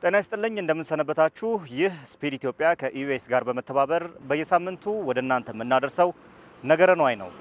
ጤና ይስጥልኝ እንደምን ሰነበታችሁ ይህ ስፒድ ኢትዮጵያ ከኢቢኤስ ጋር በመተባበር በየሳምንቱ ወደ እናንተ የምናደርሰው ነገረ ነዋይ ነው።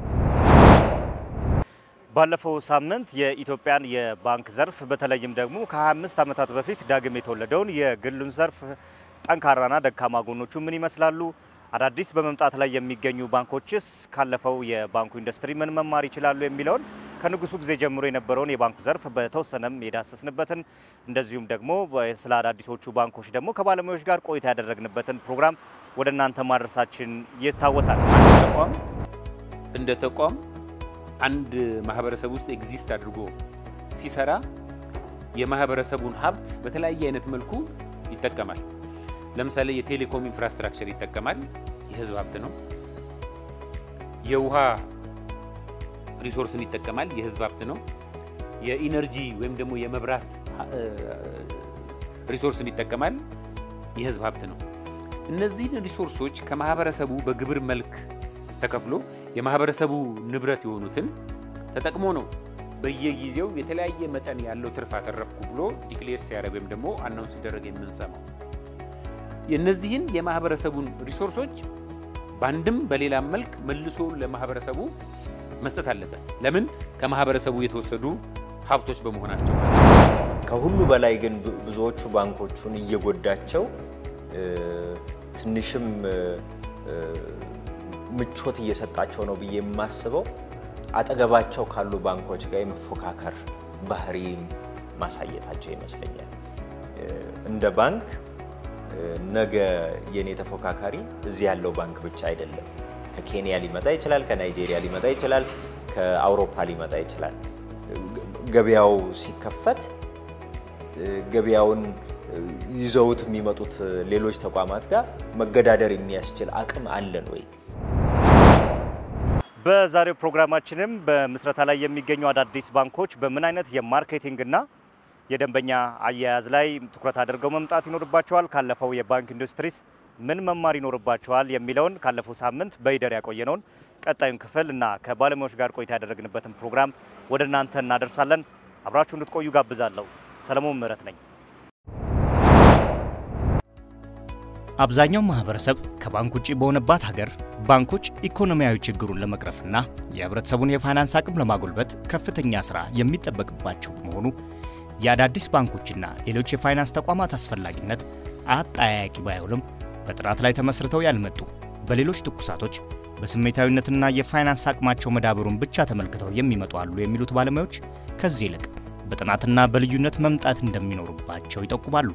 ባለፈው ሳምንት የኢትዮጵያን የባንክ ዘርፍ በተለይም ደግሞ ከ25 ዓመታት በፊት ዳግም የተወለደውን የግሉን ዘርፍ ጠንካራና ደካማ ጎኖቹ ምን ይመስላሉ? አዳዲስ በመምጣት ላይ የሚገኙ ባንኮችስ ካለፈው የባንኩ ኢንዱስትሪ ምን መማር ይችላሉ የሚለውን ከንጉሱ ጊዜ ጀምሮ የነበረውን የባንኩ ዘርፍ በተወሰነም የዳሰስንበትን እንደዚሁም ደግሞ ስለ አዳዲሶቹ ባንኮች ደግሞ ከባለሙያዎች ጋር ቆይታ ያደረግንበትን ፕሮግራም ወደ እናንተ ማድረሳችን ይታወሳል። እንደ ተቋም አንድ ማህበረሰብ ውስጥ ኤግዚስት አድርጎ ሲሰራ የማህበረሰቡን ሀብት በተለያየ አይነት መልኩ ይጠቀማል። ለምሳሌ የቴሌኮም ኢንፍራስትራክቸር ይጠቀማል፣ የህዝብ ሀብት ነው። የውሃ ሪሶርስን ይጠቀማል፣ የህዝብ ሀብት ነው። የኢነርጂ ወይም ደግሞ የመብራት ሪሶርስን ይጠቀማል፣ የህዝብ ሀብት ነው። እነዚህ ሪሶርሶች ከማህበረሰቡ በግብር መልክ ተከፍሎ የማህበረሰቡ ንብረት የሆኑትን ተጠቅሞ ነው በየጊዜው የተለያየ መጠን ያለው ትርፍ አተረፍኩ ብሎ ዲክሌር ሲያደርግ ወይም ደግሞ አናውንስ ሲደረግ የምንሰማው። የነዚህን የማህበረሰቡን ሪሶርሶች ባንድም በሌላ መልክ መልሶ ለማህበረሰቡ መስጠት አለበት። ለምን ከማህበረሰቡ የተወሰዱ ሀብቶች በመሆናቸው። ከሁሉ በላይ ግን ብዙዎቹ ባንኮቹን እየጎዳቸው ትንሽም ምቾት እየሰጣቸው ነው ብዬ የማስበው አጠገባቸው ካሉ ባንኮች ጋር የመፎካከር ባህሪም ማሳየታቸው ይመስለኛል። እንደ ባንክ ነገ የኔ ተፎካካሪ እዚህ ያለው ባንክ ብቻ አይደለም። ከኬንያ ሊመጣ ይችላል፣ ከናይጄሪያ ሊመጣ ይችላል፣ ከአውሮፓ ሊመጣ ይችላል። ገበያው ሲከፈት ገበያውን ይዘውት የሚመጡት ሌሎች ተቋማት ጋር መገዳደር የሚያስችል አቅም አለን ወይ? በዛሬው ፕሮግራማችንም በምስረታ ላይ የሚገኙ አዳዲስ ባንኮች በምን አይነት የማርኬቲንግና የደንበኛ አያያዝ ላይ ትኩረት አድርገው መምጣት ይኖርባቸዋል፣ ካለፈው የባንክ ኢንዱስትሪስ ምን መማር ይኖርባቸዋል የሚለውን ካለፈው ሳምንት በይደር ያቆየነውን ቀጣዩን ክፍል እና ከባለሙያዎች ጋር ቆይታ ያደረግንበትን ፕሮግራም ወደ እናንተ እናደርሳለን። አብራችሁ እንድትቆዩ ጋብዛለሁ። ሰለሞን ምህረት ነኝ። አብዛኛው ማህበረሰብ ከባንክ ውጪ በሆነባት ሀገር ባንኮች ኢኮኖሚያዊ ችግሩን ለመቅረፍና የህብረተሰቡን የፋይናንስ አቅም ለማጎልበት ከፍተኛ ስራ የሚጠበቅባቸው በመሆኑ የአዳዲስ ባንኮችና ሌሎች የፋይናንስ ተቋማት አስፈላጊነት አጣያቂ ባይሆንም በጥራት ላይ ተመስርተው ያልመጡ በሌሎች ትኩሳቶች በስሜታዊነትና የፋይናንስ አቅማቸው መዳበሩን ብቻ ተመልክተው የሚመጡ አሉ የሚሉት ባለሙያዎች ከዚህ ይልቅ በጥናትና በልዩነት መምጣት እንደሚኖርባቸው ይጠቁማሉ።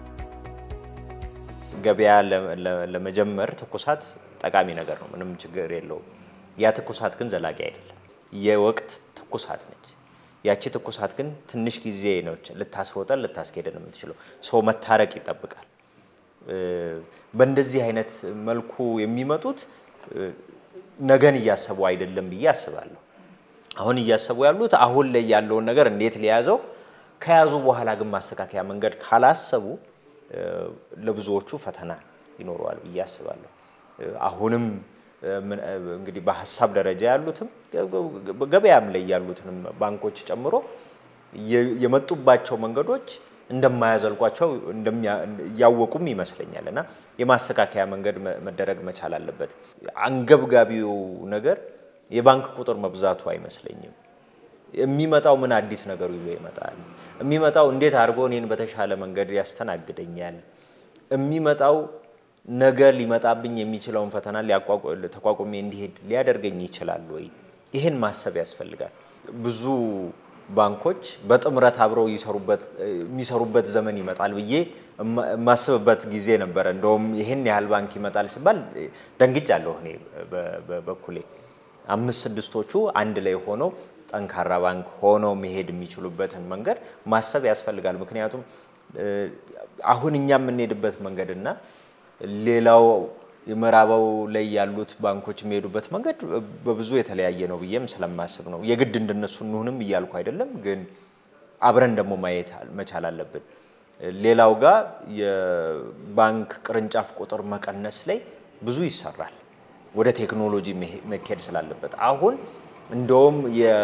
ገበያ ለመጀመር ትኩሳት ጠቃሚ ነገር ነው፣ ምንም ችግር የለውም። ያ ትኩሳት ግን ዘላቂ አይደለም። የወቅት ትኩሳት ነች። ያቺ ትኩሳት ግን ትንሽ ጊዜ ነው ልታስወጣ ልታስኬደን የምትችለው። ሰው መታረቅ ይጠብቃል። በእንደዚህ አይነት መልኩ የሚመጡት ነገን እያሰቡ አይደለም ብዬ አስባለሁ። አሁን እያሰቡ ያሉት አሁን ላይ ያለውን ነገር እንዴት ሊያዘው ከያዙ በኋላ ግን ማስተካከያ መንገድ ካላሰቡ ለብዙዎቹ ፈተና ይኖረዋል ብዬ አስባለሁ። አሁንም እንግዲህ በሐሳብ ደረጃ ያሉትም ገበያም ላይ ያሉትንም ባንኮች ጨምሮ የመጡባቸው መንገዶች እንደማያዘልቋቸው ያወቁም ይመስለኛልና የማስተካከያ መንገድ መደረግ መቻል አለበት። አንገብጋቢው ነገር የባንክ ቁጥር መብዛቱ አይመስለኝም። የሚመጣው ምን አዲስ ነገር ይዞ ይመጣል? የሚመጣው እንዴት አድርጎ እኔን በተሻለ መንገድ ያስተናግደኛል? የሚመጣው ነገ ሊመጣብኝ የሚችለውን ፈተና ተቋቁሜ እንዲሄድ ሊያደርገኝ ይችላል ወይ? ይሄን ማሰብ ያስፈልጋል። ብዙ ባንኮች በጥምረት አብረው የሚሰሩበት ዘመን ይመጣል ብዬ ማስበበት ጊዜ ነበር። እንደውም ይሄን ያህል ባንክ ይመጣል ሲባል ደንግጫለሁ እኔ በበኩሌ። 5-6ቶቹ አንድ ላይ ሆነው ጠንካራ ባንክ ሆነው መሄድ የሚችሉበትን መንገድ ማሰብ ያስፈልጋል። ምክንያቱም አሁን እኛ የምንሄድበት መንገድና ሌላው የመራባው ላይ ያሉት ባንኮች የሚሄዱበት መንገድ በብዙ የተለያየ ነው ብዬም ስለማስብ ነው። የግድ እንደነሱ እንሁንም ይያልኩ አይደለም፣ ግን አብረን ደግሞ ማየት መቻል አለብን። ሌላው ጋር የባንክ ቅርንጫፍ ቁጥር መቀነስ ላይ ብዙ ይሰራል፣ ወደ ቴክኖሎጂ መሄድ ስላለበት። አሁን እንደውም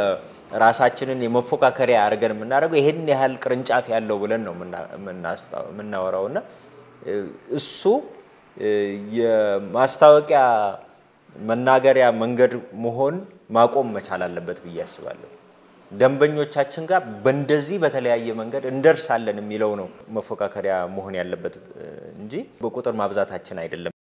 ራሳችንን የመፎካከሪያ አርገን የምናደርገው ይሄን ያህል ቅርንጫፍ ያለው ብለን ነው የምናወራውና እሱ የማስታወቂያ መናገሪያ መንገድ መሆን ማቆም መቻል አለበት ብዬ አስባለሁ ደንበኞቻችን ጋር በእንደዚህ በተለያየ መንገድ እንደርሳለን የሚለው ነው መፎካከሪያ መሆን ያለበት እንጂ በቁጥር ማብዛታችን አይደለም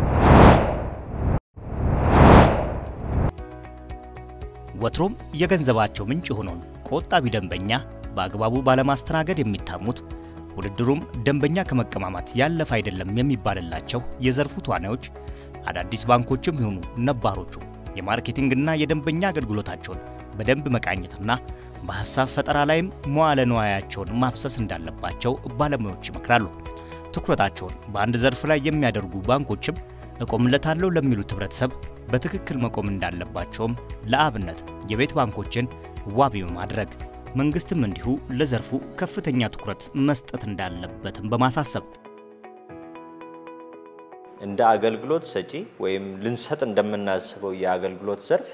ወትሮም የገንዘባቸው ምንጭ ሆኖን ቆጣቢ ደንበኛ በአግባቡ ባለማስተናገድ የሚታሙት ውድድሩም ደንበኛ ከመቀማማት ያለፈ አይደለም የሚባልላቸው የዘርፉ ተዋናዮች አዳዲስ ባንኮችም ይሁኑ ነባሮቹ የማርኬቲንግና የደንበኛ አገልግሎታቸውን በደንብ መቃኘትና በሐሳብ ፈጠራ ላይም መዋለ ንዋያቸውን ማፍሰስ እንዳለባቸው ባለሙያዎች ይመክራሉ ትኩረታቸውን በአንድ ዘርፍ ላይ የሚያደርጉ ባንኮችም እቆምለታለሁ ለሚሉት ህብረተሰብ በትክክል መቆም እንዳለባቸውም ለአብነት የቤት ባንኮችን ዋቢ በማድረግ መንግስትም እንዲሁ ለዘርፉ ከፍተኛ ትኩረት መስጠት እንዳለበትም በማሳሰብ እንደ አገልግሎት ሰጪ ወይም ልንሰጥ እንደምናስበው የአገልግሎት ዘርፍ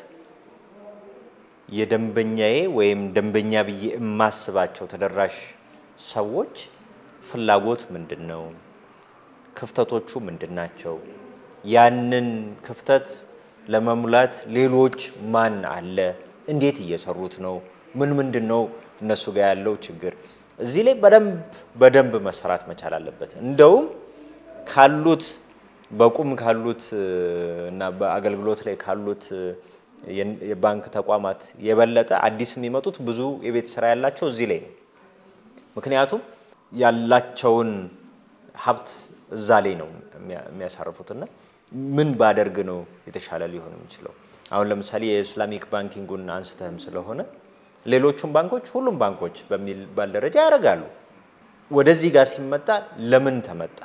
የደንበኛዬ ወይም ደንበኛ ብዬ ማስባቸው ተደራሽ ሰዎች ፍላጎት ምንድነው ክፍተቶቹ ምንድናቸው ያንን ክፍተት ለመሙላት ሌሎች ማን አለ እንዴት እየሰሩት ነው ምን ምንድነው እነሱ ጋር ያለው ችግር እዚህ ላይ በደንብ መሰራት መቻል አለበት እንደውም ካሉት በቁም ካሉት እና በአገልግሎት ላይ ካሉት የባንክ ተቋማት የበለጠ አዲስ የሚመጡት ብዙ የቤት ስራ ያላቸው እዚህ ላይ ነው ምክንያቱም ያላቸውን ሀብት እዛ ላይ ነው የሚያሳርፉትና ምን ባደርግ ነው የተሻለ ሊሆን የሚችለው አሁን ለምሳሌ የኢስላሚክ ባንኪንጉን አንስተህም ስለሆነ ሌሎቹም ባንኮች ሁሉም ባንኮች በሚል ባልደረጃ ያረጋሉ ወደዚህ ጋር ሲመጣ ለምን ተመጣ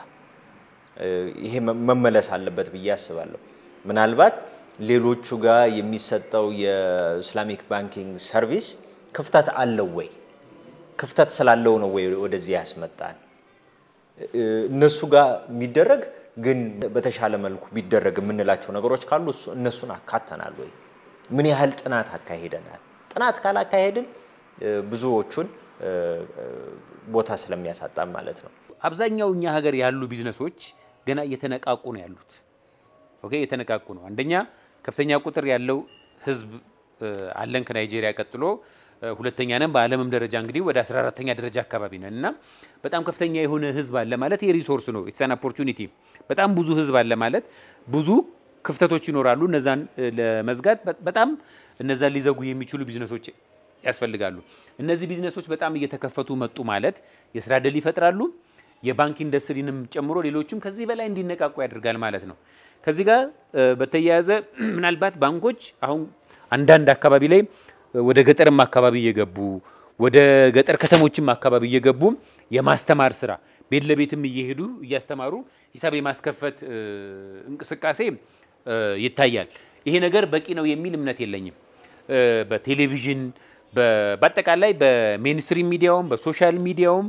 ይሄ መመለስ አለበት ብዬ አስባለሁ ምናልባት ሌሎቹ ጋር የሚሰጠው የኢስላሚክ ባንኪንግ ሰርቪስ ክፍተት አለው ወይ ክፍተት ስላለው ነው ወይ ወደዚህ ያስመጣን እነሱ ጋር የሚደረግ ግን በተሻለ መልኩ ቢደረግ ምንላቸው ነገሮች ካሉ እነሱን አካተናል ወይ ምን ያህል ጥናት አካሄደናል ጥናት ካላካሄድን ብዙዎቹን ቦታ ስለሚያሳጣም ማለት ነው አብዛኛው እኛ ሀገር ያሉ ቢዝነሶች ገና እየተነቃቁ ነው ያሉት ኦኬ እየተነቃቁ ነው አንደኛ ከፍተኛ ቁጥር ያለው ህዝብ አለን ከናይጄሪያ ቀጥሎ ሁለተኛ ነን በአለምም ደረጃ እንግዲህ ወደ 14ኛ ደረጃ አካባቢ ነንና በጣም ከፍተኛ የሆነ ህዝብ አለ ማለት የሪሶርስ ነው ኢትስ አን ኦፖርቹኒቲ በጣም ብዙ ህዝብ አለ ማለት ብዙ ክፍተቶች ይኖራሉ እነዛን ለመዝጋት በጣም እነዛን ሊዘጉ የሚችሉ ቢዝነሶች ያስፈልጋሉ እነዚህ ቢዝነሶች በጣም እየተከፈቱ መጡ ማለት የስራ ዕድል ይፈጥራሉ የባንክ ኢንዱስትሪንም ጨምሮ ሌሎችም ከዚህ በላይ እንዲነቃቁ ያደርጋል ማለት ነው ከዚህ ጋር በተያያዘ ምናልባት ባንኮች አሁን አንዳንድ አካባቢ ላይ ወደ ገጠርም አካባቢ እየገቡ ወደ ገጠር ከተሞችም አካባቢ እየገቡ የማስተማር ስራ ቤት ለቤትም እየሄዱ እያስተማሩ ሂሳብ የማስከፈት እንቅስቃሴ ይታያል ይሄ ነገር በቂ ነው የሚል እምነት የለኝም በቴሌቪዥን በአጠቃላይ በሜንስትሪም ሚዲያውም በሶሻል ሚዲያውም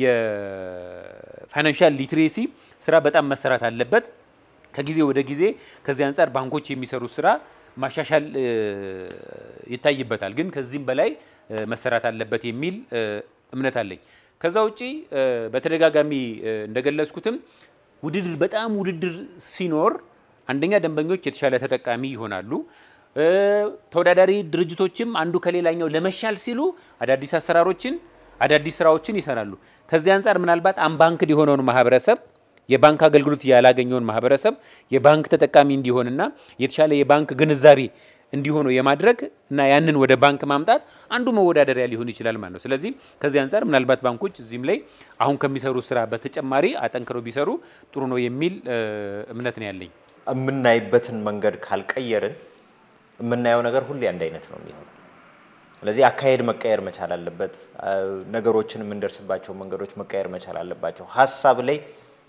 የፋይናንሻል ሊትሬሲ ስራ በጣም መሰራት አለበት ከጊዜ ወደ ጊዜ ከዚህ አንፃር ባንኮች የሚሰሩ ስራ ማሻሻል ይታይበታል ግን ከዚህም በላይ መሰራት አለበት የሚል እምነት አለኝ ከዛው ውጪ በተደጋጋሚ እንደገለጽኩትም በጣም ውድድር ሲኖር አንደኛ ደንበኞች የተሻለ ተጠቃሚ ይሆናሉ ተወዳዳሪ ድርጅቶችም አንዱ ከሌላኛው ለመሻል ሲሉ አዳዲስ አሰራሮችን አዳዲስ ስራዎችን ይሰራሉ ከዚህ አንፃር ምናልባት አንባንክ ሊሆነውን ማህበረሰብ የባንክ አገልግሎት ያላገኘውን ማህበረሰብ የባንክ ተጠቃሚ እንዲሆንና የተሻለ የባንክ ግንዛቤ እንዲሆኑ የማድረግ እና ያንን ወደ ባንክ ማምጣት አንዱ መወዳደሪያ ሊሆን ይችላል ማለት ነው ስለዚህ ከዚህ አንፃር ምናልባት ባንኮች እዚህም ላይ አሁን ከሚሰሩ ስራ በተጨማሪ አጠንክረው ቢሰሩ ጥሩ ነው የሚል እምነት ነው ያለኝ የምናይበትን መንገድ ካልቀየርን የምናየው ነገር ሁሉ አንድ አይነት ነው የሚሆነው ስለዚህ አካሄድ መቀየር መቻል አለበት ነገሮችን የምንደርስባቸው መንገዶች መቀየር መቻል አለባቸው ሐሳብ ላይ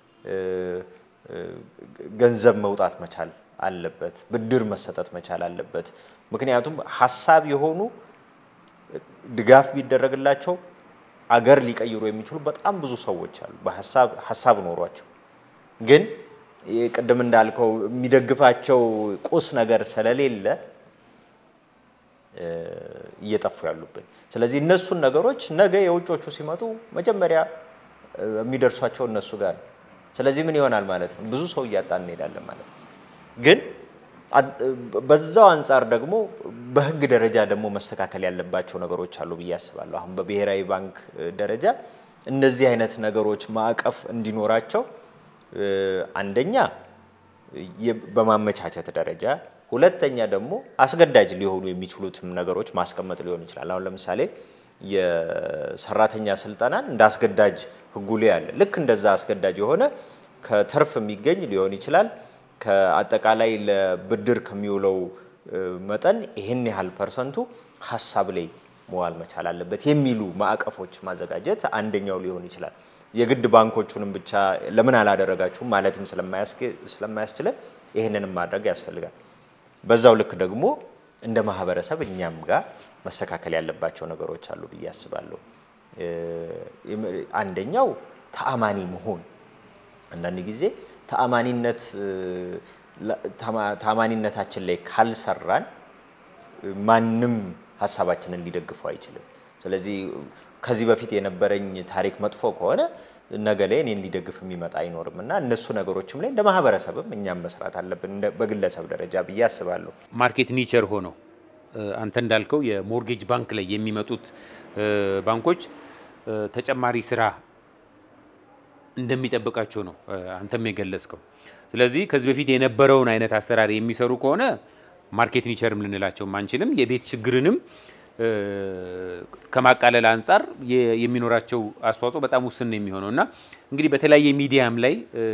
ገንዘብ መውጣት መቻል አለበት ብድር መሰጠት መቻል አለበት ምክንያቱም ሐሳብ የሆኑ ድጋፍ ቢደረግላቸው አገር ሊቀይሩ የሚችሉ በጣም ብዙ ሰዎች አሉ በሐሳብ ኖሯቸው ግን ቀደም እንዳልከው የሚደግፋቸው ቁስ ነገር ስለሌለ እየጠፉ ያሉብን ስለዚህ እነሱን ነገሮች ነገ የውጮቹ ሲመጡ መጀመሪያ የሚደርሷቸው እነሱ ጋር ስለዚህ ምን ይሆናል ማለት ነው ብዙ ሰው ያጣን እንሄዳለን ማለት ግን በዛው አንፃር ደግሞ በህግ ደረጃ ደግሞ መስተካከል ያለባቸው ነገሮች አሉ በያስባለሁ አሁን በብሔራዊ ባንክ ደረጃ እነዚህ አይነት ነገሮች ማዕቀፍ እንዲኖራቸው አንደኛ በማመቻቸት ደረጃ ሁለተኛ ደግሞ አስገዳጅ ሊሆኑ የሚችሉትም ነገሮች ማስቀመጥ ሊሆን ይችላል አሁን ለምሳሌ የሰራተኛ ስልጣናን እንዳስገዳጅ ህጉ ላይ ያለ ልክ እንደዛ አስገዳጅ የሆነ ከተርፍ የሚገኝ ሊሆን ይችላል ከአጠቃላይ ለብድር ከሚውለው መጠን ይሄን ያህል ፐርሰንቱ ሐሳብ ላይ መዋል መቻል አለበት የሚሉ ማዕቀፎች ማዘጋጀት አንደኛው ሊሆን ይችላል የግድ ባንኮቹንም ብቻ ለምን አላደረጋችሁ ማለትም ስለማያስችል ይሄንንም ማድረግ ያስፈልጋል በዛው ልክ ደግሞ እንደ ማህበረሰብ እኛም ጋር መስተካከል ያለባቸው ነገሮች አሉ በያስባለሁ አንደኛው ተአማኒ መሆን አንዳንድ ጊዜ ተአማኒነታችን ላይ ካልሰራን ማንንም ሐሳባችንን ሊደግፈው አይችልም ስለዚህ ከዚህ በፊት የነበረኝ ታሪክ መጥፎ ከሆነ ነገ ላይ እኔን ሊደግፍ የሚመጣ አይኖርምና እነሱ ነገሮችም ላይ እንደ ማህበረሰብም እኛም መስራት አለብን በግለሰብ ደረጃ በያስባለሁ ማርኬት ኒቸር ሆኖ አንተ እንዳልከው የሞርጌጅ ባንክ ላይ የሚመጡት ባንኮች ተጨማሪ ስራ እንደሚጠብቃቸው ነው አንተም የገለጽከው ስለዚህ ከዚህ በፊት የነበረውን አይነት አሰራር የሚሰሩ ከሆነ ማርኬት ኒቸርም ልንላቸው ማንችልም የቤት ችግርንም ከማቃለል አንፃር የሚኖራቸው አስተዋጽኦ በጣም ውስን ነው የሚሆነውና እንግዲህ በተለያየ ሚዲያም ላይ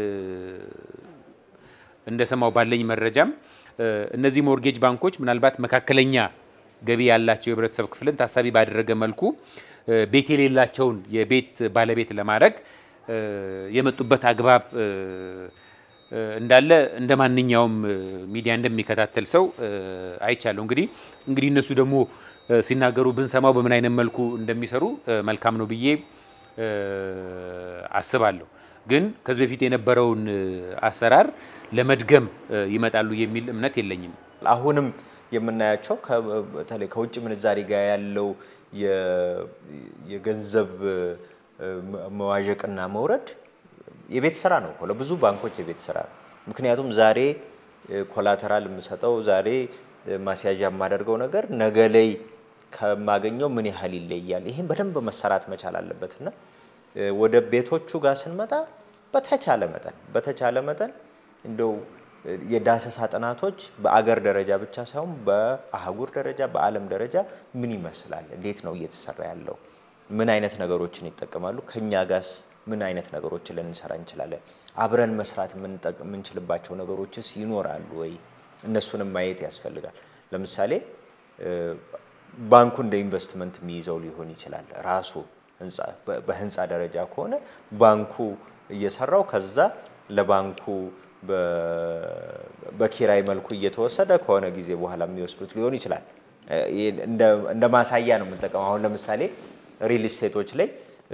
እንደሰማው ባለኝ መረጃም እነዚህ ሞርጌጅ ባንኮች ምናልባት መካከለኛ ገቢ ያላቸው የህብረተሰብ ክፍልን ታሳቢ ባደረገ መልኩ ቤት የሌላቸውን የቤት ባለቤት ለማድረግ የመጡበት አግባብ እንዳለ እንደማንኛውም ሚዲያ እንደሚከታተል ሰው አይቻለሁ እንግዲህ እነሱ ደግሞ ሲናገሩ ብንሰማው በምን አይነት መልኩ እንደሚሰሩ መልካም ነው ብዬ አስባለሁ ግን ከዚህ በፊት የነበረውን አሰራር ለመድገም ይመጣሉ የሚል እምነት የለኝም አሁንም የምናያቸው በተለይ ከውጭ ምንዛሪ ጋር ያለው የገንዘብ መዋዠቅና መውረድ የቤት ስራ ነው ለብዙ ባንኮች የቤት ስራ ምክንያቱም ዛሬ ኮላተራል የምሰጠው ዛሬ ማስያዣ የማደርገው ነገር ነገ ላይ ከማገኘው ምን ያህል ይለያል ይሄን በደንብ መሰራት መቻል አለበትና ወደ ቤቶቹ ጋር ስንመጣ በተቻለ መጠን እንደው የዳሰሳ ጥናቶች በአገር ደረጃ ብቻ ሳይሆን በአህጉር ደረጃ በዓለም ደረጃ ምን ይመስላል እንዴት ነው እየተሰራ ያለው ምን አይነት ነገሮችን ይጠቀማሉ ከኛ ጋርስ ምን አይነት ነገሮችን ልንሰራ እንችላለን አብረን መስራት ምንችልባቸው ነገሮችስ ይኖራሉ ወይ እነሱንም ማየት ያስፈልጋል ለምሳሌ ባንኩ እንደ ኢንቨስትመንት የሚይዘው ሊሆን ይችላል ራሱ በህንጻ ደረጃ ከሆነ ባንኩ እየሰራው ከዛ ለባንኩ በኪራይ መልኩ እየተወሰደ ከሆነ ጊዜ በኋላ የሚወስዱት ሊሆን ይችላል እንደ ማሳያ ነው የምንጠቀመው አሁን ለምሳሌ ሪል ስቴቶች ላይ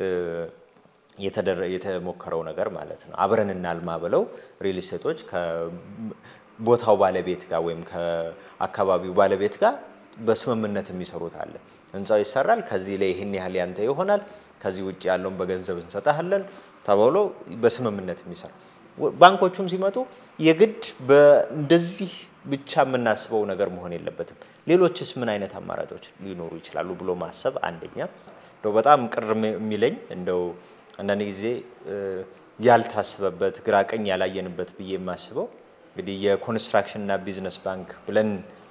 የተሞከረው ነገር ማለት ነው አብረን እናልማ ብለው ሪል ስቴቶች ከቦታው ባለቤት ጋር ወይም ከአካባቢው ባለቤት ጋር በስምምነት የሚሰሩት አለ ህንጻው ይሰራል ከዚህ ላይ ይሄን ያህል ያንተ ይሆናል ከዚህ ውጪ ያለውን በገንዘብ እንሰጣለን ተባብሎ በስምምነት የሚሰራ ባንኮቹም ሲመጡ የግድ በእንደዚህ ብቻ የምናስበው ነገር መሆን የለበትም ሌሎችስ ምን አይነት አማራጮች ሊኖሩ ይችላሉ ብሎ ማሰብ አንደኛ ነው በጣም ቅር የሚለኝ እንደው አንዳንድ ጊዜ ያልታሰበበት ግራቀኝ ያላየንበት ብዬ የማስበው እንግዲህ የኮንስትራክሽን እና ቢዝነስ ባንክ ብለን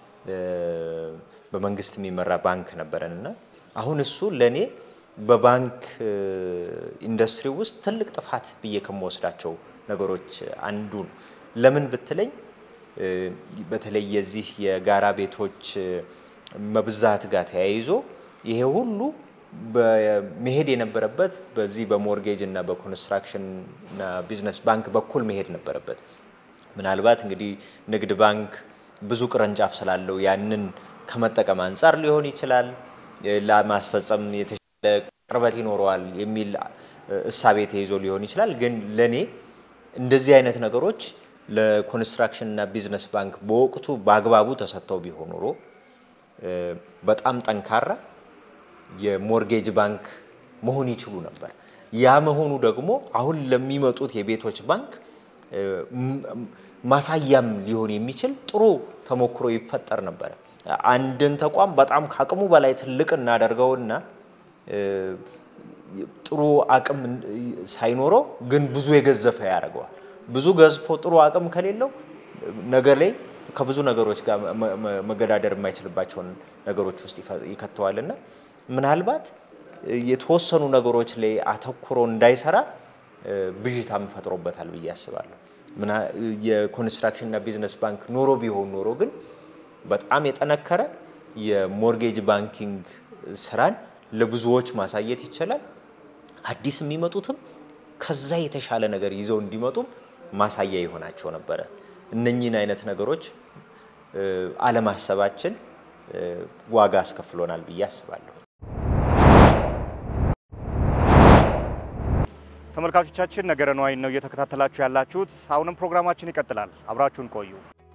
በመንግስት የሚመራ ባንክ ነበርና አሁን እሱ ለኔ በባንክ ኢንዱስትሪ ውስጥ ትልቅ ጥፋት ብዬ ከመወስዳቸው ነገሮች አንዱ ለምን ብትለኝ በተለይ የዚህ የጋራ ቤቶች መብዛት ጋር ተያይዞ ይሄ ሁሉ በመሄድ የነበረበት በዚህ በሞርጌጅ እና በኮንስትራክሽን እና ቢዝነስ ባንክ በኩል መሄድ ነበረበት ምናልባት እንግዲህ ንግድ ባንክ ብዙ ቅርንጫፍ ስላለው ያንን ከመጠቀም አንፃር ሊሆን ይችላል ለማስፈጸም የተሻለ ቅርበት ይኖረዋል የሚል እሳቤ ተይዞ ሊሆን ይችላል ግን ለኔ እንደዚህ አይነት ነገሮች ለኮንስትራክሽን እና ቢዝነስ ባንክ በወቅቱ ባግባቡ ተሰጥተው ቢሆን ኖሮ በጣም ጠንካራ የሞርጌጅ ባንክ መሆን ይችሉ ነበር ያ መሆኑ ደግሞ አሁን ለሚመጡት የቤቶች ባንክ ማሳያም ሊሆን የሚችል ጥሩ ተሞክሮ ይፈጠር ነበር አንድን ተቋም በጣም ካቅሙ በላይ ትልቅ እናደርገውና ጥሩ አቅም ሳይኖረው ግን ብዙ የገዘፈ ያደርገዋል ብዙ ገዝፎ ጥሩ አቅም ከሌለው ነገር ላይ ከብዙ ነገሮች ጋር መገዳደር የማይችልባቸው ነገሮች ውስጥ ይከተዋልና ምናልባት የተወሰኑ ነገሮች ላይ አተኩሮ እንዳይሰራ ብዥታም ፈጥሮበታል ብዬ አስባለሁ የኮንስትራክሽን እና ቢዝነስ ባንክ ኖሮ ቢሆን ኖሮ ግን በጣም የጠነከረ የሞርጌጅ ባንኪንግ ስራን ለብዙዎች ማሳየት ይችላል አዲስ የሚመጡትም ከዛ የተሻለ ነገር ይዘው እንዲመጡም ማሳያ ይሆናቸው ነበር እነኚህን አይነት ነገሮች አለማሰባችን ዋጋ አስከፍሎናል ብዬ አስባለሁ ተመልካቾቻችን ነገረ ነዋይ ነው እየተከታተላችሁ ያላችሁት አሁንም ፕሮግራማችን ይቀጥላል አብራችሁን ቆዩ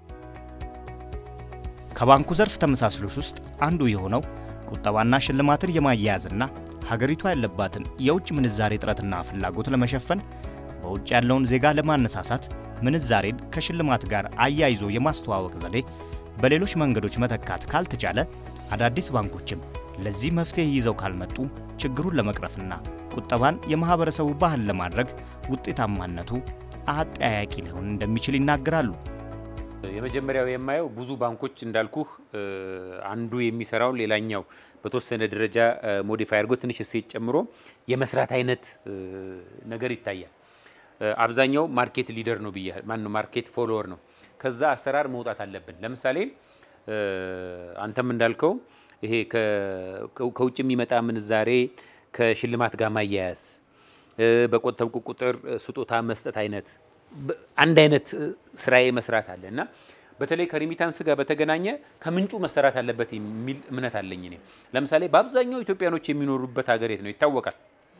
ከባንኩ ዘርፍ ተመሳስሎች ውስጥ አንዱ የሆነው ቁጠባና ሽልማትን የማያያዝና ሀገሪቷ ያለባትን የውጭ ምንዛሬ ጥረትና ፍላጎት ለመሸፈን በውጭ ያለውን ዜጋ ለማነሳሳት ምንዛሬን ከሽልማት ጋር አያይዞ የማስተዋወቅ ዘዴ በሌሎች መንገዶች መተካት ካልተቻለ አዳዲስ ባንኮችም ለዚህ መፍትሄ ይዘው ካልመጡ ችግሩን ለመቅረፍና ቁጠባን የማህበረሰቡ ባህል ለማድረግ ውጤታማነቱ አጠያያቂ ሊሆን እንደሚችል ይናገራሉ የመጀመሪያው የማየው ብዙ ባንኮች እንዳልኩህ አንዱ የሚሰራው ሌላኛው በተወሰነ ደረጃ ሞዲፋይ አድርጎ ትንሽ እሴት ጨምሮ የመስራት አይነት ነገር ይታያል አብዛኛው ማርኬት ሊደር ነው ብዬ ማን ማርኬት ፎሎወር ነው ከዛ አሰራር መውጣት አለብን ለምሳሌ አንተም እንዳልከው ይሄ ከውጭ የሚመጣ ምንዛሬ ከሽልማት ጋር ማያያዝ በቆጠብኩ ቁጥር ስጦታ መስጠት አይነት አንድ አይነት ስራዬ መስራት አለና በተለይ ከሪሚታንስ ጋር በተገናኘ ከምንጩ መሰራት አለበት የሚል እምነት አለኝ እኔ ለምሳሌ በአብዛኛው ኢትዮጵያኖች የሚኖሩበት ሀገር የት ነው ይታወቃል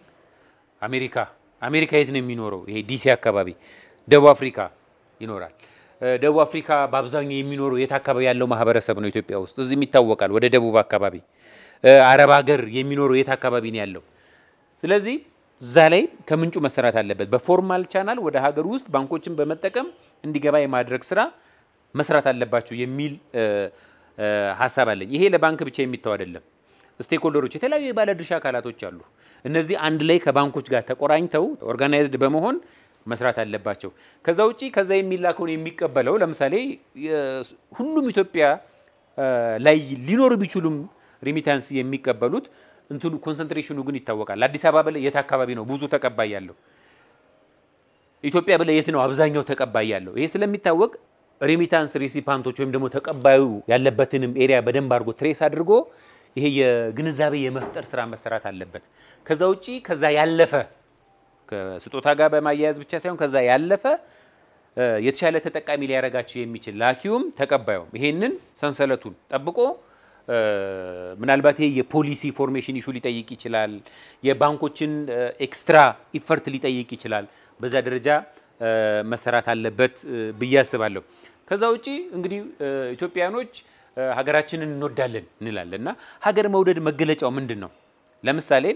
አሜሪካ የት ነው የሚኖረው ይሄ ዲሲ አካባቢ ደቡብ አፍሪካ ይኖራል ደቡብ አፍሪካ በአብዛኛው የሚኖረው የት አካባቢ ያለው ማህበረሰብ ነው ኢትዮጵያ ውስጥ እዚህም ይታወቃል ወደ ደቡብ አካባቢ አረብ ሀገር የሚኖረው የት አካባቢ ነው ያለው ስለዚህ ዛላይ ከምንጩ መሰራት አለበት በፎርማል ቻናል ወደ ሀገር ውስጥ ባንኮችን በመጠቀም እንዲገባ የማድረግ ስራ መስራት አለባቸው የሚል ሐሳብ አለኝ ይሄ ለባንክ ብቻ የሚተው አይደለም ስቴክሆልደሮች የተለያዩ የባለድርሻ አካላቶች አሉ እነዚህ አንድ ላይ ከባንኮች ጋር ተቆራኝተው ኦርጋናይዝድ በመሆን መስራት አለባቸው ከዛ ውጪ ከዛ የሚላከውን የሚቀበለው ለምሳሌ ሁሉም ኢትዮጵያ ላይ ሊኖሩ ቢችሉም ሪሚታንስ የሚቀበሉት እንትኑ ኮንሰንትሬሽኑ ግን ይታወቃል አዲስ አበባ ላይ የት አካባቢ ነው ብዙ ተቀባይ ያለው ኢትዮጵያ ላይ የት ነው አብዛኛው ተቀባይ ያለው ይሄ ስለሚታወቅ ሪሚታንስ ሪሲፓንቶች ወይም ደግሞ ተቀባዩ ያለበትንም ኤሪያ በደንብ አድርጎ ትሬስ አድርጎ ይሄ የግንዛቤ የመፍጠር ስራ መሰራት አለበት ከዛ ውጪ ከዛ ያለፈ ከስጦታ ጋር በማያያዝ ብቻ ሳይሆን ከዛ ያለፈ የተሻለ ተጠቃሚ ሊያረጋቸው የሚችል ላኪውም ተቀባዩም ይሄንን ሰንሰለቱን ጠብቆ ምናልባት ይሄ የፖሊሲ ፎርሜሽን ኢሹ ሊጠይቅ ይችላል የባንኮችን ኤክስትራ ኢፈርት ሊጠይቅ ይችላል በዛ ደረጃ መሰራት አለበት ብያስባለሁ ከዛ ውጪ እንግዲህ ኢትዮጵያኖች ሀገራችንን እንወዳለን እንላለና ሀገር መውደድ መገለጫው ምንድነው ለምሳሌ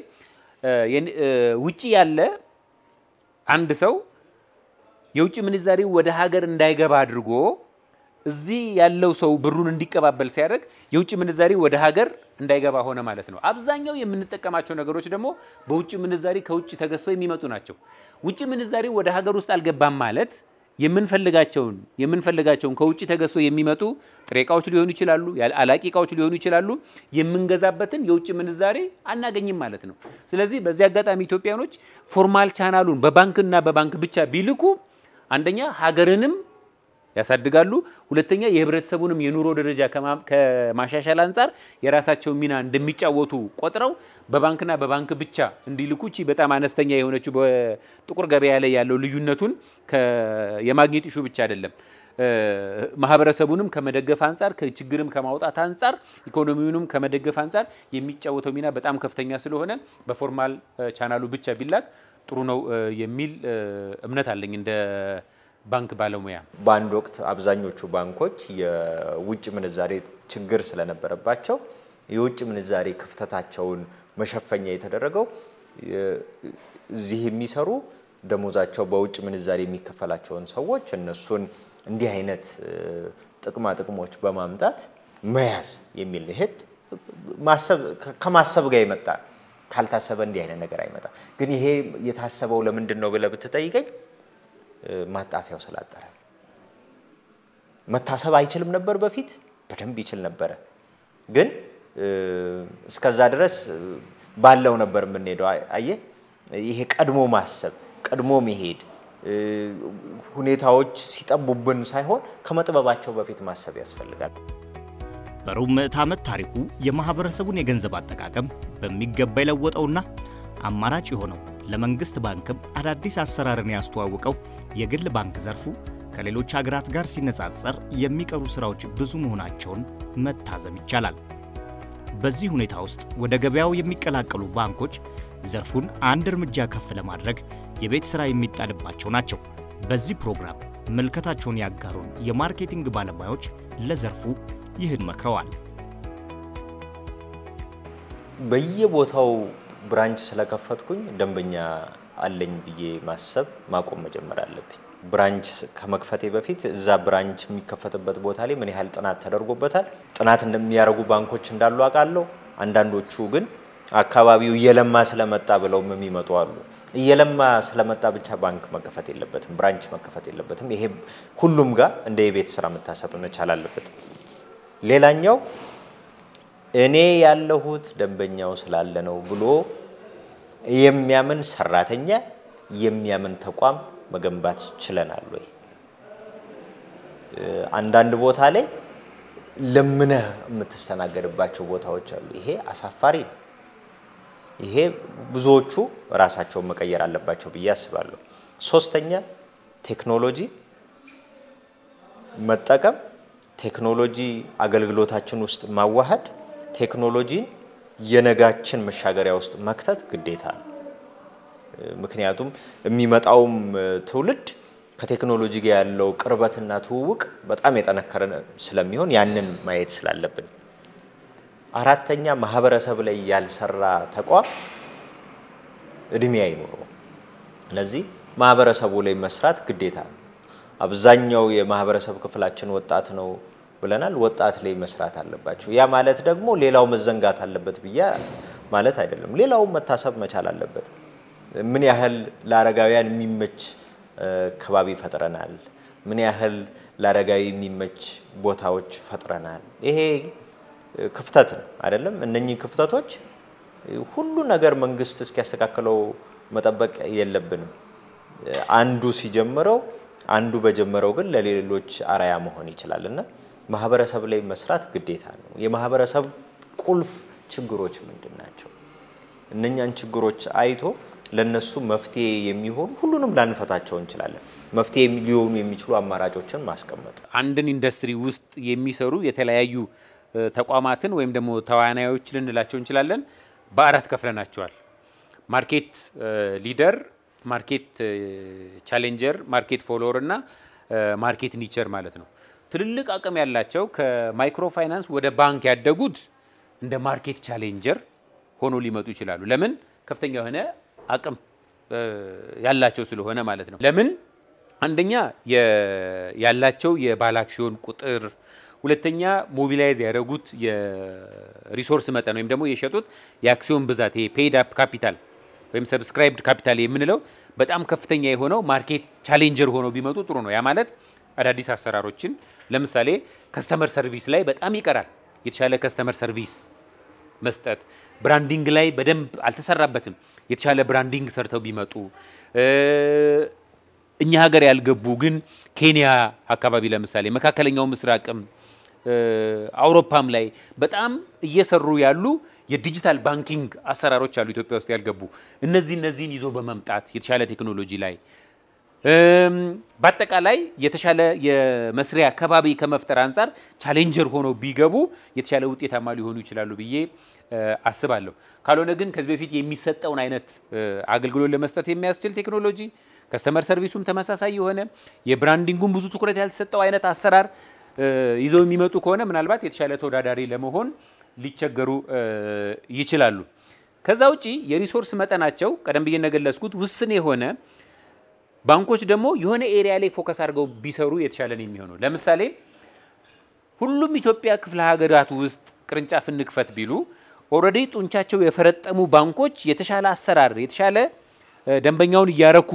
ውጪ ያለ አንድ ሰው የውጪ ምንዛሬ ወደ ሀገር እንዳይገባ አድርጎ እዚህ ያለው ሰው ብሩን እንዲቀባበል ሲያደርግ የውጪ ምንዛሬ ወደ ሀገር እንዳይገባ ሆነ ማለት ነው አብዛኛው የምንጠቀማቸው ነገሮች ደግሞ በውጪ ምንዛሬ ከውጪ ተገዝተው የሚመጡ ናቸው ውጪ ምንዛሬ ወደ ሀገር ውስጥ አልገባም ማለት የምንፈልጋቸውን ከውጪ ተገዝተው የሚመጡ ጥሬ ዕቃዎች ሊሆኑ ይችላሉ አላቂ ዕቃዎች ሊሆኑ ይችላሉ የምንገዛበትን የውጪ ምንዛሬ አናገኝም ማለት ነው ስለዚህ በዚህ አጋጣሚ ኢትዮጵያኖች ፎርማል ቻናሉን በባንክና በባንክ ብቻ ቢልኩ አንደኛ ሀገርንም ያሳድጋሉ ሁለተኛ የህብረተሰቡንም የኑሮ ደረጃ ከማሻሻል አንፃር የራሳቸው ሚና እንደሚጫወቱ ቆጥረው በባንክና በባንክ ብቻ እንዲልኩ በጣም አነስተኛ የሆነችው በጥቁር ገበያ ላይ ያለው ልዩነቱን የማግኘት ኢሹ ብቻ አይደለም ማህበረሰቡንም ከመደገፍ አንፃር ከችግርም ከማውጣት አንፃር ኢኮኖሚውንም ከመደገፍ አንፃር የሚጫወተው ሚና በጣም ከፍተኛ ስለሆነ በፎርማል ቻናሉ ብቻ ቢላክ ጥሩ ነው የሚል እምነት አለኝ እንደ ባንክ ባለሙያ በአንድ ወቅት አብዛኞቹ ባንኮች የውጭ ምንዛሬ ችግር ስለነበረባቸው የውጭ ምንዛሬ ክፍተታቸውን መሸፈኛ የተደረገው እዚህ የሚሰሩ ደሞዛቸው በውጭ ምንዛሬ የሚከፈላቸውን ሰዎች እነሱን እንዲህ አይነት ጥቅሞች በማምጣት መያዝ የሚል ይሄት ማሰብ ከማሰብ ጋር ይመጣ ካልታሰበ እንዲህ አይነት ነገር አይመጣ ግን ይሄ የታሰበው ለምንድነው ብለ ብትጠይቀኝ ማጣፊያው ስላጠረ መታሰብ አይችልም ነበር በፊት በደንብ ይችል ነበር ግን እስከዛ ድረስ ባለው ነበር የምንሄደው አየ ይሄ ቀድሞ ማሰብ ቀድሞ መሄድ ሁኔታዎች ሲጠቡብን ሳይሆን ከመጥበባቸው በፊት ማሰብ ያስፈልጋል በሩብ ምዕተ ዓመት ታሪኩ የማህበረሰቡን የገንዘብ አጠቃቀም በሚገባ የለወጠውና አማራጭ የሆነው ለመንግስት ባንክም አዳዲስ አሰራርን ያስተዋወቀው የግል ባንክ ዘርፉ ከሌሎች ሀገራት ጋር ሲነጻጸር የሚቀሩ ስራዎች ብዙ መሆናቸውን መታዘብ ይቻላል በዚህ ሁኔታ ውስጥ ወደ ገበያው የሚቀላቀሉ ባንኮች ዘርፉን አንድ እርምጃ ከፍ ለማድረግ የቤት ስራ የሚጣልባቸው ናቸው በዚህ ፕሮግራም መልከታቸውን ያጋሩን የማርኬቲንግ ባለሙያዎች ለዘርፉ ይህን መክረዋል በየቦታው ብራንች ስለከፈትኩኝ ደንበኛ አለኝ ብዬ ማሰብ ማቆም መጀመር አለብኝ ብራንች ከመክፈቴ በፊት እዛ ብራንች የሚከፈትበት ቦታ ላይ ምን ያህል ጥናት ተደርጎበታል ጥናት እንደሚያረጉ ባንኮች እንዳሉ አቃለው አንዳንዶቹ ግን አካባቢው የለማ ስለመጣ ብለው የሚመጡ አሉ የለማ ስለመጣ ብቻ ባንክ መከፈት የለበትም ብራንች መከፈት የለበትም ይሄ ሁሉም ጋር እንደ የቤት ስራ መታሰብ መቻል አለበት ሌላኛው እኔ ያለሁት ደንበኛው ስላለ ነው ብሎ የሚያምን ሰራተኛ የሚያምን ተቋም መገንባት ችለናል ወይ አንዳንድ ቦታ ላይ ለምነህ የምትስተናገድባቸው ቦታዎች አሉ ይሄ አሳፋሪ ይሄ ብዙዎቹ ራሳቸው መቀየር አለባቸው ብዬ አስባለሁ ሶስተኛ ቴክኖሎጂ መጠቀም ቴክኖሎጂ አገልግሎታችን ውስጥ ማዋሃድ ቴክኖሎጂ የነጋችን መሻገሪያ ውስጥ መክተት ግዴታ ነው ምክንያቱም የሚመጣውም ትውልድ ከቴክኖሎጂ ጋር ያለው ቅርበትና ትውውቅ በጣም የጠነከረ ስለሚሆን ያንን ማየት ስላለብን አራተኛ ማህበረሰብ ላይ ያልሰራ ተቋም እድሜ አይኖረው ስለዚህ ማህበረሰቡ ላይ መስራት ግዴታ ነው አብዛኛው የማህበረሰብ ክፍላችን ወጣት ነው ብለናል ወጣት ላይ መስራት አለባቸው ያ ማለት ደግሞ ሌላው መዘንጋት አለበት ብያ ማለት አይደለም ሌላው መታሰብ መቻል አለበት ምን ያህል ለአረጋውያን የሚመች ከባቢ ፈጥረናል ምን ያህል ለአረጋዊ የሚመች ቦታዎች ፈጥረናል ይሄ ክፍተት ነው አይደለም እነኚህ ክፍተቶች ሁሉ ነገር መንግስት እስኪያስተካክለው መጠበቅ የለብንም አንዱ ሲጀምረው አንዱ በጀመረው ግን ለሌሎች አራያ መሆን ይችላልና ማህበረሰብ ላይ መስራት ግዴታ ነው የማህበረሰብ ቁልፍ ችግሮች ምንድናቸው እነኛን ችግሮች አይቶ ለነሱ መፍትሄ የሚሆን ሁሉንም ላንፈታቸው እንችላለን መፍትሄ ሊሆኑ የሚችሉ አማራጮችን ማስቀመጥ አንድን ኢንዱስትሪ ውስጥ የሚሰሩ የተለያዩ ተቋማትን ወይም ደግሞ ተዋናዮች ልንላቸው እንችላለን በአራት ከፍለናቸዋል ማርኬት ሊደር ማርኬት ቻሌንጀር ማርኬት ፎሎወር እና ማርኬት ኒቸር ማለት ነው ትልልቅ አቅም ያላቸው ከማይክሮ ፋይናንስ ወደ ባንክ ያደጉት እንደ ማርኬት ቻሌንጀር ሆኖ ሊመጡ ይችላሉ ለምን ከፍተኛ የሆነ አቅም ያላቸው ስለሆነ ማለት ነው ለምን አንደኛ ያላቸው የባለ አክሲዮን ቁጥር ሁለተኛ ሞቢላይዝ ያደረጉት የሪሶርስ መጠን ወይም ደግሞ የሸጡት የአክሲዮን ብዛት የፔይድ አፕ ካፒታል ወይም ሰብስክራይብድ ካፒታል የምንለው በጣም ከፍተኛ የሆነው ማርኬት ቻሌንጀር ሆኖ ቢመጡ ጥሩ ነው ያ ማለት አዳዲስ አሰራሮችን ለምሳሌ ከስተመር ሰርቪስ ላይ በጣም ይቀራል የተሻለ ከስተመር ሰርቪስ መስጠት ብራንዲንግ ላይ በደንብ አልተሰራበትም የተሻለ ብራንዲንግ ሰርተው ቢመጡ እኛ ሀገር ያልገቡ ግን ኬንያ አካባቢ ለምሳሌ መካከለኛው ምስራቅም አውሮፓም ላይ በጣም እየሰሩ ያሉ የዲጂታል ባንኪንግ አሰራሮች አሉ ኢትዮጵያ ውስጥ ያልገቡ እነዚህን ይዞ በመምጣት የተሻለ ቴክኖሎጂ ላይ በአጠቃላይ የተሻለ የመስሪያ ከባቢ ከመፍጠር አንፃር ቻሌንጀር ሆኖ ቢገቡ የተሻለ ውጤታማ ሊሆኑ ይችላሉ ብዬ አስባለሁ ካልሆነ ግን ከዚህ በፊት የሚሰጠውን አይነት አገልግሎት ለመስጠት የሚያስችል ቴክኖሎጂ ከስተመር ሰርቪሱም ተመሳሳይ የሆነ የብራንዲንጉም ብዙ ትኩረት ያልተሰጠው አይነት አሰራር ይዘው የሚመጡ ከሆነ ምናልባት የተሻለ ተወዳዳሪ ለመሆን ሊቸገሩ ይችላሉ። ከዛ ውጪ የሪሶርስ መጠናቸው ቀደም ብዬ ነገለጽኩት ውስን የሆነ ባንኮች ደግሞ የሆነ ኤሪያ ላይ ፎከስ አድርገው ቢሰሩ የተሻለ ነው የሚሆነው። ለምሳሌ ሁሉም ኢትዮጵያ ክፍለ ሀገራት ውስጥ ቅርንጫፍ እንክፈት ቢሉ ኦሬዲ ጡንቻቸው የፈረጠሙ ባንኮች የተሻለ አሰራር የተሻለ ደንበኛውን ያረኩ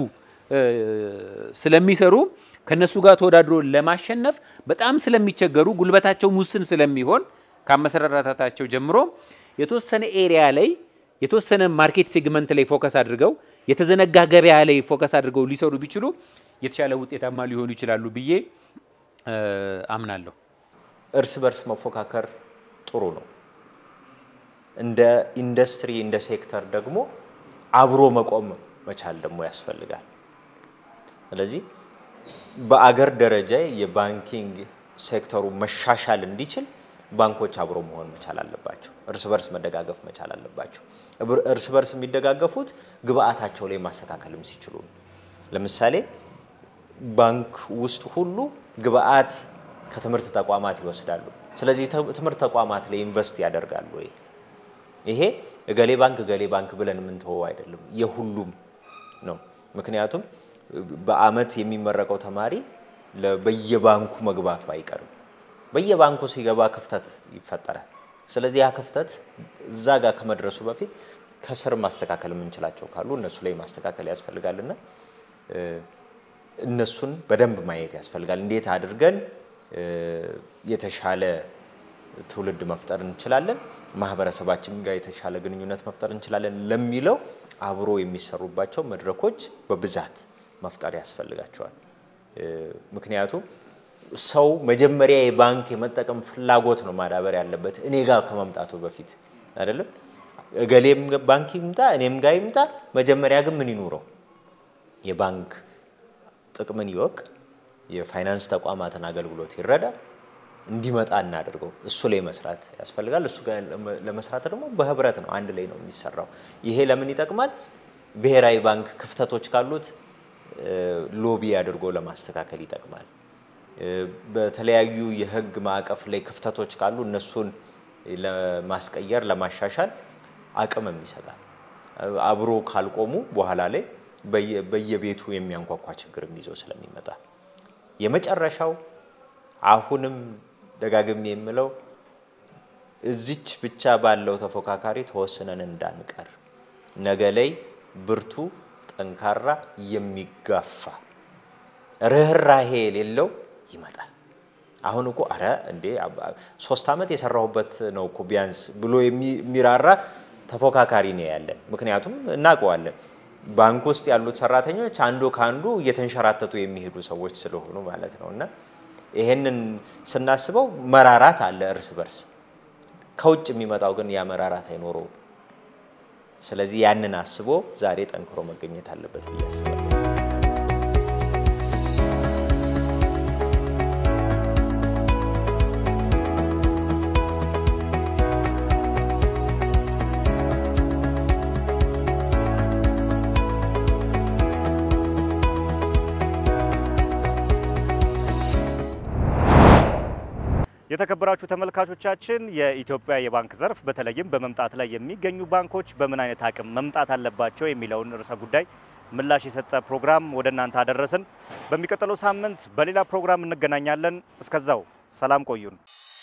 ስለሚሰሩ ከነሱ ጋር ተወዳድሮ ለማሸነፍ በጣም ስለሚቸገሩ ጉልበታቸው ሙስን ስለሚሆን ከመሰረታታቸው ጀምሮ የተወሰነ ኤሪያ ላይ የተወሰነ ማርኬት ሴግመንት ላይ ፎከስ አድርገው የተዘነጋ ገበያ ላይ ፎከስ አድርገው ሊሰሩ ቢችሉ የተሻለ ውጤታማ ሊሆኑ ይችላሉ ብዬ አምናለሁ። እርስ በርስ መፎካከር ጥሩ ነው። እንደ ኢንዱስትሪ እንደ ሴክተር ደግሞ አብሮ መቆም መቻል ደግሞ ያስፈልጋል። ስለዚህ በአገር ደረጃ የባንኪንግ ሴክተሩ መሻሻል እንዲችል ባንኮች አብሮ መሆን መቻል አለባቸው። እርስ በርስ መደጋገፍ መቻል አለባቸው። እርስ በርስ የሚደጋገፉት ግብአታቸው ላይ ማስተካከልም ሲችሉ ለምሳሌ ባንክ ውስጥ ሁሉ ግብአት ከትምህርት ተቋማት ይወስዳሉ። ስለዚህ ትምህርት ተቋማት ላይ ኢንቨስት ያደርጋሉ ወይ? ይሄ ገሌ ባንክ ብለን ምን ተወው አይደለም፣ የሁሉም ነው። ምክንያቱም በአመት የሚመረቀው ተማሪ በየባንኩ መግባቱ አይቀርም። በየባንኩ ሲገባ ክፍተት ይፈጠራል። ስለዚህ ያ ክፍተት እዛ ጋር ከመድረሱ በፊት ከስር ማስተካከል የምንችላቸው ካሉ እነሱ ላይ ማስተካከል ያስፈልጋልና እነሱን በደንብ ማየት ያስፈልጋል። እንዴት አድርገን የተሻለ ትውልድ መፍጠር እንችላለን፣ ማህበረሰባችን ጋር የተሻለ ግንኙነት መፍጠር እንችላለን ለሚለው አብሮ የሚሰሩባቸው መድረኮች በብዛት መፍጠር ያስፈልጋቸዋል። ምክንያቱም ሰው መጀመሪያ የባንክ የመጠቀም ፍላጎት ነው ማዳበር ያለበት እኔ ጋር ከመምጣቱ በፊት አይደለም። ገሌም ባንክ ይምጣ እኔም ጋር ይምጣ፣ መጀመሪያ ግን ምን ይኑረው? የባንክ ጥቅምን ይወቅ፣ የፋይናንስ ተቋማትን አገልግሎት ይረዳ፣ እንዲመጣ እናድርገው። እሱ ላይ መስራት ያስፈልጋል። እሱ ጋር ለመስራት ደግሞ በህብረት ነው፣ አንድ ላይ ነው የሚሰራው። ይሄ ለምን ይጠቅማል? ብሔራዊ ባንክ ክፍተቶች ካሉት ሎቢ አድርጎ ለማስተካከል ይጠቅማል። በተለያዩ የህግ ማዕቀፍ ላይ ክፍተቶች ካሉ እነሱን ለማስቀየር ለማሻሻል አቅምም ይሰጣል። አብሮ ካልቆሙ በኋላ ላይ በየቤቱ የሚያንኳኳ ችግር ይዞ ስለሚመጣ የመጨረሻው አሁንም ደጋግሜ የምለው እዚች ብቻ ባለው ተፎካካሪ ተወስነን እንዳንቀር ነገ ላይ ብርቱ ጠንካራ የሚጋፋ ርህራሄ የሌለው ይመጣል። አሁን እኮ አረ እንዴ 3 አመት የሰራሁበት ነው እኮ ቢያንስ ብሎ የሚራራ ተፎካካሪ ነው ያለን። ምክንያቱም እናቀዋለን ባንክ ውስጥ ያሉት ሰራተኞች አንዱ ካንዱ እየተንሸራተቱ የሚሄዱ ሰዎች ስለሆኑ ማለት ነውና ይሄንን ስናስበው መራራት አለ እርስ በርስ። ከውጭ የሚመጣው ግን ያ መራራት አይኖረው። ስለዚህ ያንን አስቦ ዛሬ ጠንክሮ መገኘት አለበት ብዬ አስባለሁ። የተከበራችሁ ተመልካቾቻችን የኢትዮጵያ የባንክ ዘርፍ በተለይም በመምጣት ላይ የሚገኙ ባንኮች በምን አይነት አቅም መምጣት አለባቸው የሚለውን ርዕሰ ጉዳይ ምላሽ የሰጠ ፕሮግራም ወደ እናንተ አደረስን። በሚቀጥለው ሳምንት በሌላ ፕሮግራም እንገናኛለን። እስከዛው ሰላም ቆዩን።